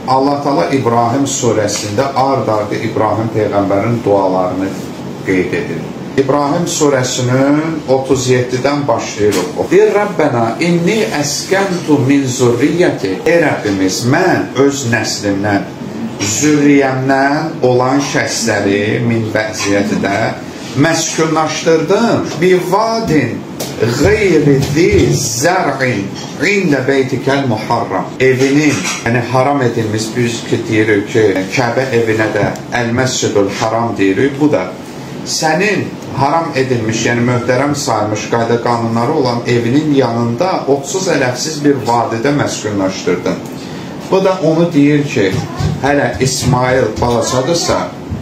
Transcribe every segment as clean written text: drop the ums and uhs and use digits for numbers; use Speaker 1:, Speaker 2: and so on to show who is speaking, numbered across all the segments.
Speaker 1: Allah Teala İbrahim surəsində ard-ardı İbrahim Peyğəmbərin dualarını qeyd edir. İbrahim surəsinin 37-dən başlayırıq. Deyir, Rəbbənə, inni əskəntu min zürriyyəti. Ey Rəbbimiz, mən öz nəslimdən, zürriyyəmdən olan şəxsləri min bəziyyətidə məskunlaşdırdım. Bivadin qeyri zi zər'in ində beytikəl muharram. Evinin, yəni haram edilmiş, biz ki deyirik ki, Kəbə evinə də Əl-Məscidül Haram deyirik. Bu da sənin haram edilmiş, yəni möhtərəm sayılmış qayda qanunları olan evinin yanında otsuz ələqsiz bir vadidə məskunlaşdırdın. Bu da onu deyir ki, hələ İsmail balaçadırsa,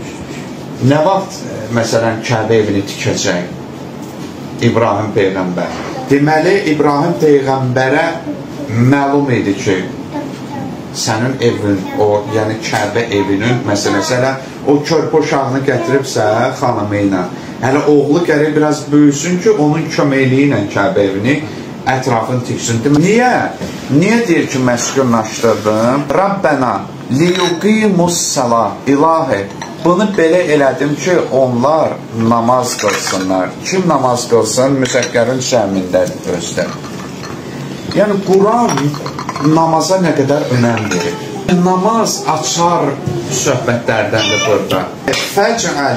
Speaker 1: nə vaxt, məsələn, Kəbə evini tikəcək İbrahim Peyğəmbər? Deməli, İbrahim Peyğəmbərə məlum idi ki, sənin evin, o, yəni Kəbə evinin məsələsi, hələ o körpə uşağını gətiribsə xanımı ilə, hələ oğlu gərək biraz böyüsün ki, onun köməkliyi ilə Kəbə evini ətrafını tiksin. Niyə? Niyə deyir ki, məskunlaşdırdım? Rabbənə liyuqimus salah. İlahi, bunu belə elədim ki, onlar namaz qılsınlar. Kim namaz qılsın? Müzəkkərin cəmindədir özdə. Yəni, Quran namaza nə qədər önəm verir. Namaz açar söhbətlərdəndir burada. Fəcəl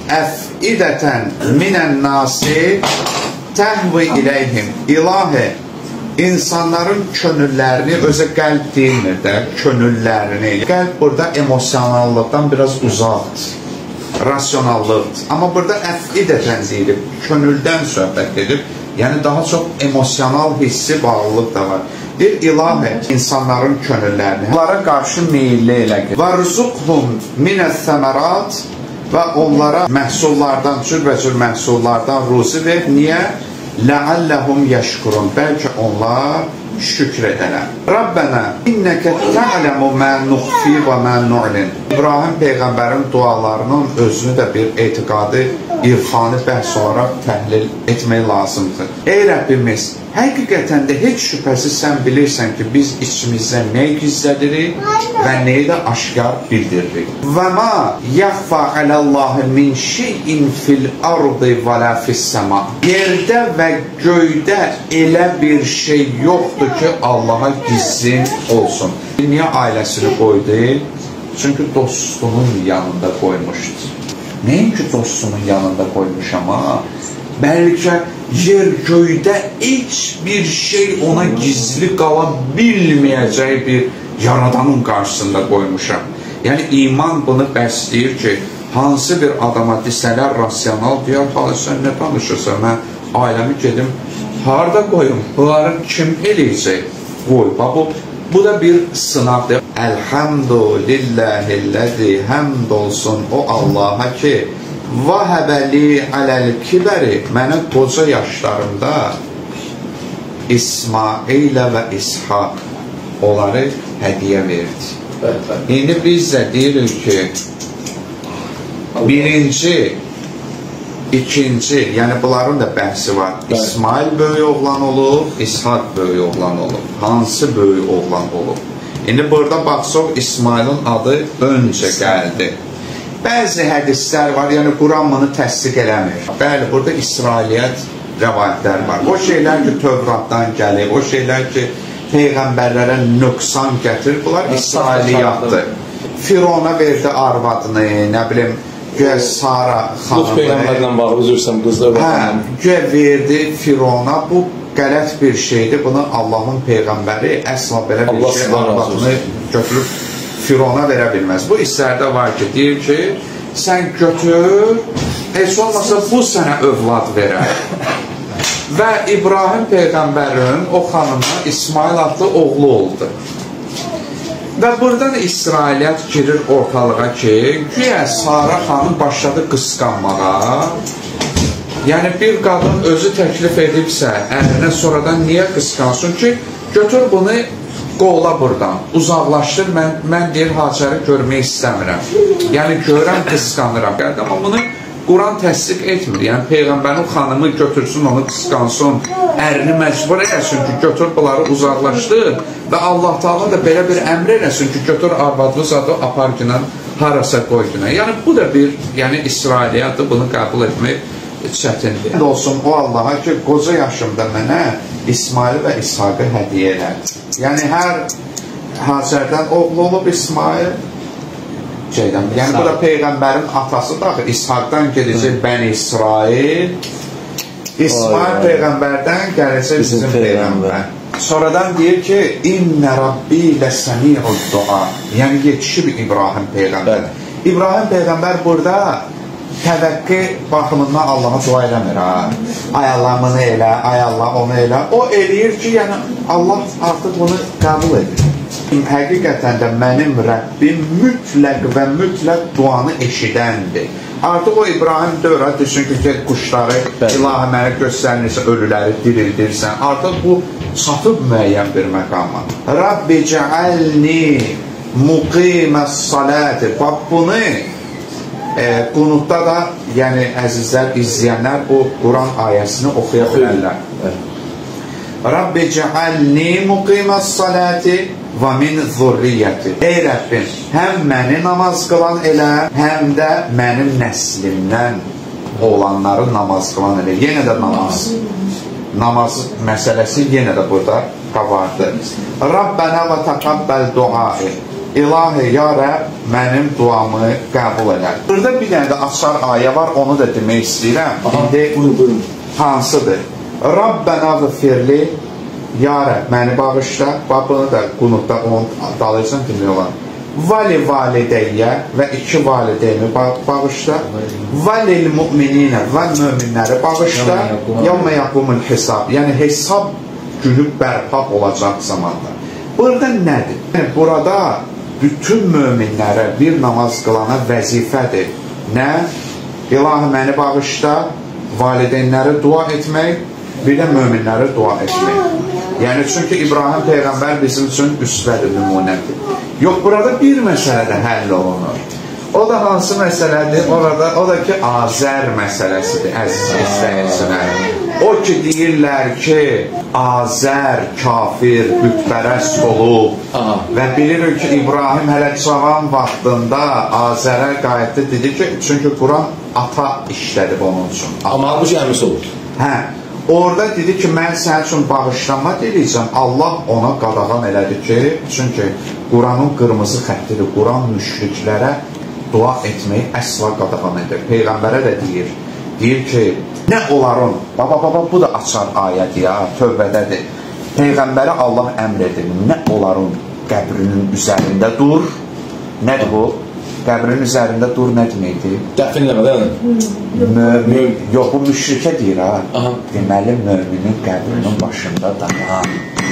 Speaker 1: əfidətən minən nasi təhvi iləyhim. İlahi, insanların könüllərini, özə qəlb deyilmir də, könüllərini. Qəlb burada emosionallıqdan biraz uzaqdır, rasionallıqdır. Amma burada əfidətən deyilib, könüldən söhbət edib, yəni daha çox emosional hissi bağlılıq da var. Bir ilahi insanların könüllərini, onlara qarşı meyilli elə gedir. Vərzuqhum minəs-səmərat və onlara məhsullardan, cürbəcür məhsullardan ruzi ver. Niyə? Ləalləhum yəşkurun. Bəlkə onlar şükr edələr. Rabbənə, innəkə tə'ləmu mə nuxfi və mə nu'lin. İbrahim Peyğəmbərin dualarının özünü də bir etiqadı, irfani bəhs olaraq təhlil etmək lazımdır. Ey Rəbbimiz, həqiqətən də heç şübhəsiz sən bilirsən ki, biz içimizdə nəyi gizlədirik və nəyi də aşkar bildiririk. Və ma yəxfa aləllahi min şeyin fil ardı və lə fissəma. Yerdə və göydə elə bir şey yoxdur ki, Allaha gizlin olsun. Niyə ailəsini qoydu? Çünki dostunun yanında qoymuşdur. Nəinki dostunun yanında qoymuşam, ha? Bəlkə yer göydə heç bir şey ona gizli qala bilməyəcək bir yaradanın qarşısında qoymuşam. Yəni, iman bunu bəsləyir ki, hansı bir adama desələr rasional deyər, halı sən nə danışırsan, mən ailəmi gedim, harada qoyum, bunları kim eləyəcək? Qoy, bu da bir sınaqdır. Əlhamdülilləhilləzi, həmd olsun o Allaha ki, vəhəbəli aləl kibəri, mənə qoca yaşlarımda İsmailə və İshaq onları hədiyə verdi. İndi biz də deyirik ki, birinci, ikinci, yəni bunların da bəhsi var. İsmail böyük oğlan olub, İshaq böyük oğlan olub. Hansı böyük oğlan olub? İndi burada baxsaq, İsmailin adı öncə gəldi. Bəzi hədislər var, yəni Quran bunu təsdiq eləmir. Bəli, burada İsrailiyyət rəvayətlər var. O şeylər ki, Tövratdan gəlir, o şeylər ki, Peyğəmbərlərə nöqsan gətirir, bunlar İsrailiyyatdır. Firona verdi arvadını, nə bilim, göyə Sara xanımı.
Speaker 2: Lut Peyğəmbərlə bağlı, üzürsəm, qızlar var.
Speaker 1: Hə, göyə verdi Firona, bu qələt bir şeydir. Bunu Allahın Peyğəmbəri əsla belə bir şey arvadını götürüb Firona verə bilməz. Bu hisslərdə var ki, deyir ki, sən götür, heç olmasa bu sənə övlad verər. Və İbrahim Peyğəmbərin o xanıma İsmail adlı oğlu oldu. Və buradan İsrailiyyət girir ortalığa ki, güya Sara xanım başladı qısqanmağa. Yəni bir qadın özü təklif edibsə, ərinə sonradan niyə qısqansın ki, götür bunu qovla buradan, uzaqlaşdır, mən deyir, Hacəri görmək istəmirəm. Yəni görəm, qısqanıram. Amma bunu Quran təsdiq etmir. Yəni Peyğəmbərin xanımı götürsün, onu qısqansın, ərini məcbur eləsin ki, götür bunları uzaqlaşdır və Allah Taala da belə bir əmr eləsin ki, götür arvadlı zadı apar günə, harasa qoy günə. Yəni bu da bir İsrailiyyatdır, bunu qəbul etmək çətindir. Olsun o Allaha ki, qoca yaşımda mənə İsmail və İshaqı hədiyyə elədi. Yəni hər Hacərdən oğlu olub İsmail, yəni bu da Peyğəmbərin atası daxil, İshaqdan gedəcək Bəni İsrail, İsmail Peyğəmbərdən gələcək bizim Peyğəmbər. Sonradan deyir ki, İnnə Rabbi ləsəmi'ud dua, yəni yetişib İbrahim Peyğəmbər. İbrahim Peyğəmbər burada təvəqqi baxımından Allaha dua eləmir. Ay Allah bunu elə, ay Allah onu elə. O eləyir ki, yəni Allah artıq bunu qəbul edir. Həqiqətən də mənim Rəbbim mütləq və mütləq duanı eşidəndir. Artıq o İbrahim dövrə düşün ki, quşları ilahi mənə göstərilirsə, ölüləri dirildirsən. Artıq bu çatıb müəyyən bir məqama. Rabbi cəalni muqiməs saləti. Bax bunu qunutda da, yəni əzizlər, izləyənlər bu Quran ayəsini oxuya bilərlər. Rabbi cəalni muqiməs saləti və min zurriyyəti. Ey Rəbbim, həm məni namaz qılan elə, həm də mənim nəslimdən olanları namaz qılan elə. Yenə də namaz. Namaz məsələsi yenə də burada qabardı. Rabbənə və təqabbəl duaı. İlahi, ya Rəbb, mənim duamı qəbul edər. Burada bir dənə də açar ayə var, onu da demək istəyirəm. İndi hansıdır? Rabbənə qıfirli, ya Rəbb, məni bağışla, bunu da qunutda onu dalırsan ki, nə olan? Vali valideyyə və iki valideyni bağışla, valil mümininə və möminləri bağışla, yəvmə yaqumul hesab, yəni hesab günü bərpa olacaq zamanda. Burada nədir? Yəni, burada bütün möminlərə bir namaz qılana vəzifədir. Nə? İlahi, məni bağışla, valideynləri dua etmək, bir də möminləri dua etmək. Yəni, çünki İbrahim Peyğəmbər bizim üçün üsvədir, nümunədir. Yox, burada bir məsələ də həll olunur. O da hansı məsələdir? O da ki, Azər məsələsidir, əziz istəyicilər. O ki, deyirlər ki, Azər kafir, bütpərəst olub və bilirik ki, İbrahim hələ cavan vaxtında Azərə qayıtdı, dedi ki, çünki Quran ata işlədib onun üçün.
Speaker 2: Amma bu şey əmisi olur.
Speaker 1: Hə. Orada dedi ki, mən sənin üçün bağışlanma deyəcəm. Allah ona qadağan elədi ki, çünki Quranın qırmızı xəttidir. Quran müşriklərə dua etməyi əsla qadağan edir. Peyğəmbərə də deyir. Deyir ki, nə onların, baba, bu da açar ayədir ya, tövbədədir. Peyğəmbərə Allah əmr edir, nə onların qəbrinin üzərində dur, nədir bu? Qəbrinin üzərində dur, nə deməkdir?
Speaker 2: Dəfinləmə,
Speaker 1: mömin, yox, bu müşrikə deyir, ha. Deməli, möminin qəbrinin başında dayan.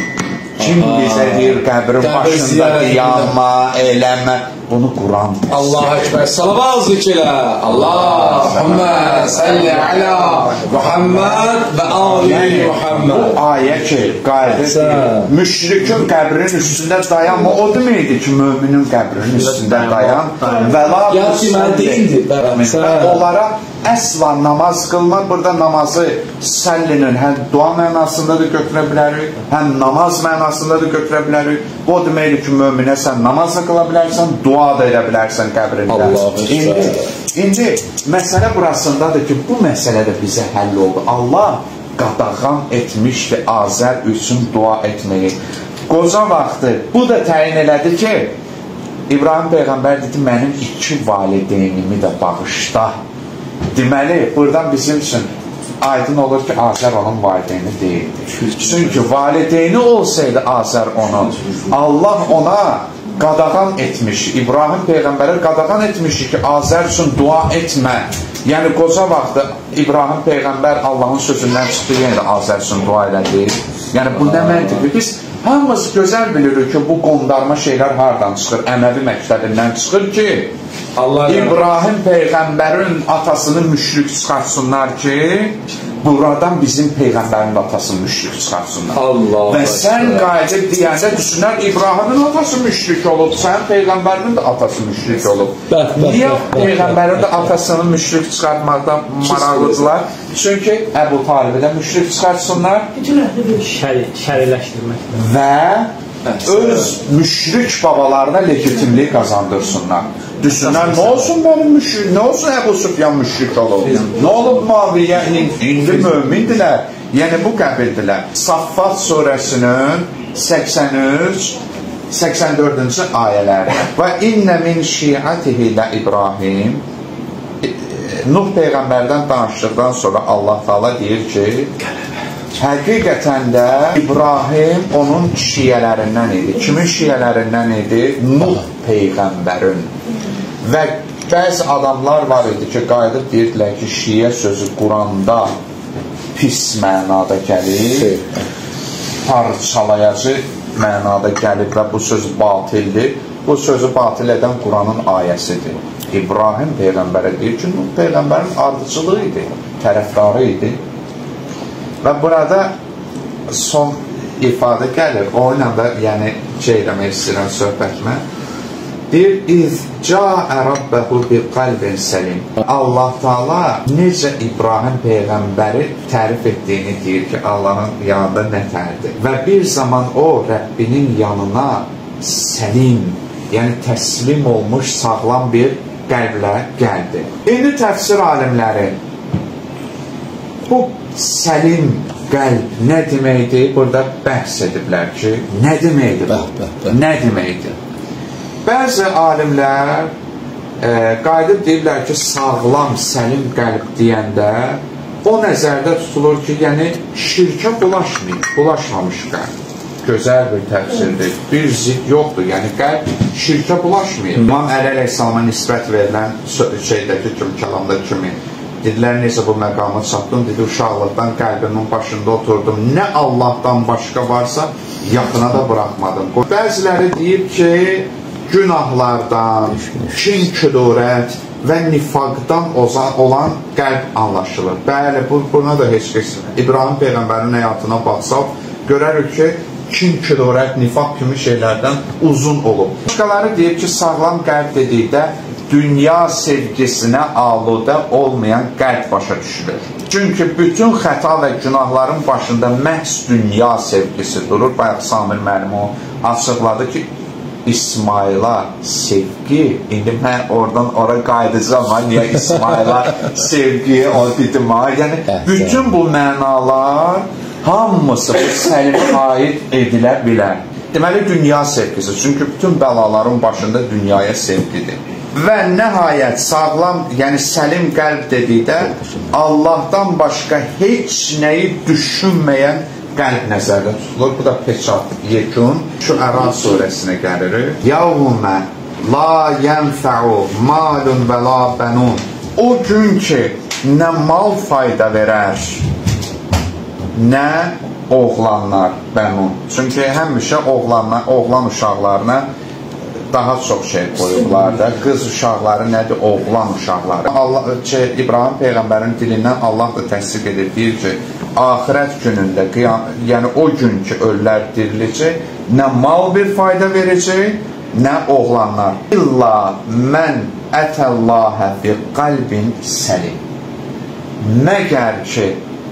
Speaker 1: Kim bizə deyir, qəbrin başında dayanma, eləmə, bunu Quran təsdir.
Speaker 2: Allah əkbər, salavat zikr elə. Allahümmə səlli alə Muhammed və ali Muhammed.
Speaker 1: Bu ayə ki, qayıdır, müşrikin qəbrinin üstündə dayanma, o deməkdir ki, möminin qəbrinin üstündə dayan.
Speaker 2: Yəni, mən deyildir.
Speaker 1: Onlara əsla namaz qılmaq, burada namazı səllinin həm dua mənasında da götürə bilərik, həm namaz mənasında da götürə bilərik. O deməkdir ki, möminə sən namazla qıla bilərsən, dua da edə bilərsən qəbrində. İndi məsələ burasındadır ki, bu məsələ də bizə həll oldu. Allah qadağan etmişdi Azər üçün dua etməyi. Qoca vaxtı bu da təyin elədi ki, İbrahim Peyğəmbər dedi, mənim iki valideynimi də bağışla. Deməli, buradan bizim üçün aydın olur ki, Azər onun valideyni deyildir. Çünki valideyni olsaydı Azər onun, Allah ona qadağan etmiş, İbrahim Peyğəmbərə qadağan etmişdi ki, Azər üçün dua etmə. Yəni, qoca vaxtı İbrahim Peyğəmbər Allahın sözündən çıxdı, yenə də Azər üçün dua elədi. Yəni, bu nə məntiqdir? Biz hamımız gözəl bilirik ki, bu qondarma şeylər haradan çıxır? Əməvi məktəbindən çıxır ki, İbrahim Peyğəmbərin atasını müşrik çıxartsınlar ki, buradan bizim Peyğəmbərin atasını müşrik çıxarsınlar.
Speaker 2: Allah.
Speaker 1: Və sən qayıdıb deyəndə düşünər İbrahimin atası müşrik olub, sənin Peyğəmbərinin də atası müşrik olub. Niyə Peyğəmbərin də atasını müşrik çıxartmaqdan maraqlıdırlar? Çünki Əbu Talibi də müşrik çıxartsınlar.
Speaker 3: Şəriləşdirmək.
Speaker 1: Və öz müşrik babalarına legitimlik qazandırsınlar. Düşünlər, nə olsun mənim müşrik, nə olsun Əbu Süfyan müşrik olub? Nə olub Muaviyyə, indi mömindirlər, yəni bu qəbildilər. Saffat surəsinin 83, 84-cü ayələri. Və innə min şiatihi ilə İbrahim, Nuh Peyğəmbərdən danışdıqdan sonra Allah Taala deyir ki, həqiqətən də İbrahim onun şiyələrindən idi. Kimin şiyələrindən idi? Nuh Peyğəmbərin. Və bəzi adamlar var idi ki, qayıdıb deyirdilər ki, şiyə sözü Quranda pis mənada gəlir, parçalayıcı mənada gəlib və bu söz batildir. Bu sözü batil edən Quranın ayəsidir. İbrahim Peyğəmbərə deyir ki, Nuh Peyğəmbərin ardıcılığı idi, tərəfdarı idi. Və burada son ifadə gəlir, o ilə də yəni eləmək istəyirəm söhbətimə. Deyir, İz cəə Rabbəhu bi qalbin səlim. Allah Taala necə İbrahim Peyğəmbəri tərif etdiyini deyir ki, Allahın yanında nətərdir. Və bir zaman o, Rəbbinin yanına səlim, yəni təslim olmuş sağlam bir qəlblə gəldi. İndi təfsir alimləri bu səlim qəlb nə deməkdir? Burada bəhs ediblər ki, nə deməkdir? Nə deməkdir? Bəzi alimlər qayıdıb deyirlər ki, sağlam, səlim qəlb deyəndə o nəzərdə tutulur ki, yəni şirkə bulaşmamış qəlb. Gözəl bir təfsirdir. Bir zid yoxdur, yəni qəlb şirkə bulaşmayır. İmam Əli əleyhissalama nisbət verilən şeydəki kimi, kəlamda kimi dedilər, necə bu məqamı çatdım, dedi, uşaqlıqdan qəlbimin başında oturdum, nə Allahdan başqa varsa yaxına da buraxmadım. Bəziləri deyib ki, günahlardan, kin-küdurət və nifaqdan olan qəlb anlaşılır. Bəli, buna da heç kəs İbrahim Peyğəmbərin həyatına baxsaq, görərik ki, kin-küdurət, nifaq kimi şeylərdən uzun olub. Başqaları deyib ki, sağlam qəlb dedikdə dünya sevgisinə aludə olmayan qəlb başa düşülür. Çünki bütün xəta və günahların başında məhz dünya sevgisi durur. Bayaq Samir müəllim o açıqladı ki, İsmaila sevgi, indi mən oradan ora qayıdacağam, niyə İsmaila sevgiyə o dedim, yəni bütün bu mənalar hamısı bu səlimə aid edilə bilər. Deməli, dünya sevgisi, çünki bütün bəlaların başında dünyaya sevgidir. Və nəhayət sağlam, yəni səlim qəlb dedikdə Allahdan başqa heç nəyi düşünməyən qəlb nəzərdə tutulur. Bu da peçat, yekun. Şüəra surəsinə gəlirik. Yəvmə la yənfəu malun və la bənun. O gün ki, nə mal fayda verər, nə oğlanlar, bənun. Çünki həmişə oğlan uşaqlarına daha çox şey qoyublar da. Qız uşaqları nədir? Oğlan uşaqları. İbrahim Peyğəmbərin dilindən Allah da təsdiq edir, deyir ki, axirət günündə, yəni o gün ki, ölülər diriləcək, nə mal bir fayda verəcək, nə oğlanlar. İlla mən ətəllahə bi qalbin səlim. Məgər ki,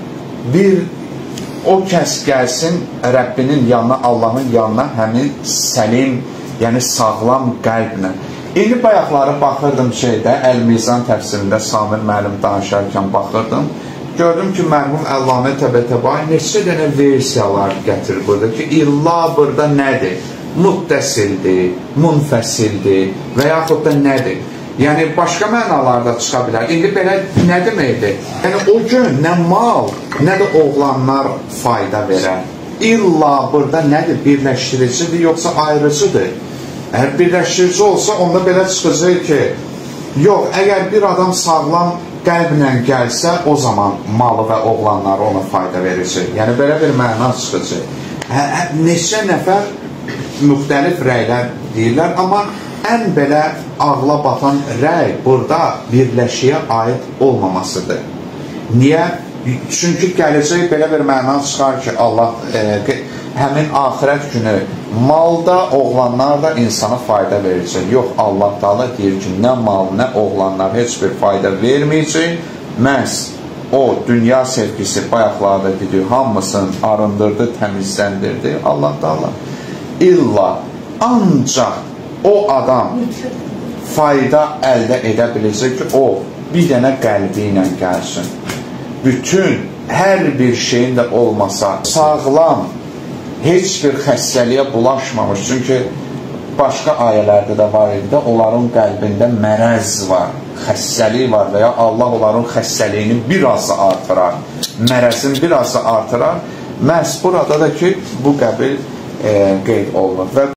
Speaker 1: o kəs gəlsin Rəbbinin yanına, Allahın yanına həmin səlim, yəni sağlam qəlblə. İndi bayaqları baxırdım şeydə, Əl-Mizan təfsirində Samir müəllim danışarkən baxırdım. Gördüm ki, mərhum Əllamə Təbətəbai neçə dənə versiyalar gətirir burada ki, illa burada nədir? Muttəsildir, munfəsildir və yaxud da nədir? Yəni, başqa mənalarda çıxa bilər. İndi belə nə deməkdir? Yəni, o gün nə mal, nə də oğlanlar fayda verər. İlla burada nədir? Birləşdiricidir, yoxsa ayrıcıdır? Əgər birləşdirici olsa, onda belə çıxacaq ki, yox, əgər bir adam sağlam qəlblə gəlsə, o zaman malı və oğlanları ona fayda verəcək. Yəni, belə bir məna çıxacaq. Neçə nəfər müxtəlif rəylər deyirlər, amma ən belə ağla batan rəy burada birləşiyə aid olmamasıdır. Niyə? Çünki gələcək belə bir məna çıxar ki, Allah həmin axirət günü malda, oğlanlar da insana fayda verəcək. Yox, Allah Taala deyir ki, nə mal, nə oğlanlar heç bir fayda verməyəcək. Məhz o dünya sevgisi bayaqlarda dedik, hamısını arındırdı, təmizləndirdi Allah Taala. İlla ancaq o adam fayda əldə edə biləcək ki, o bir dənə qəlbi ilə gəlsin. Bütün hər bir şeyin də olmasa, sağlam, heç bir xəstəliyə bulaşmamış. Çünki başqa ayələrdə də var idi, onların qəlbində mərəz var, xəstəlik var və ya Allah onların xəstəliyini biraz da artırar, mərəzin biraz da artırar. Məhz burada da ki, bu qəbil qeyd olunur.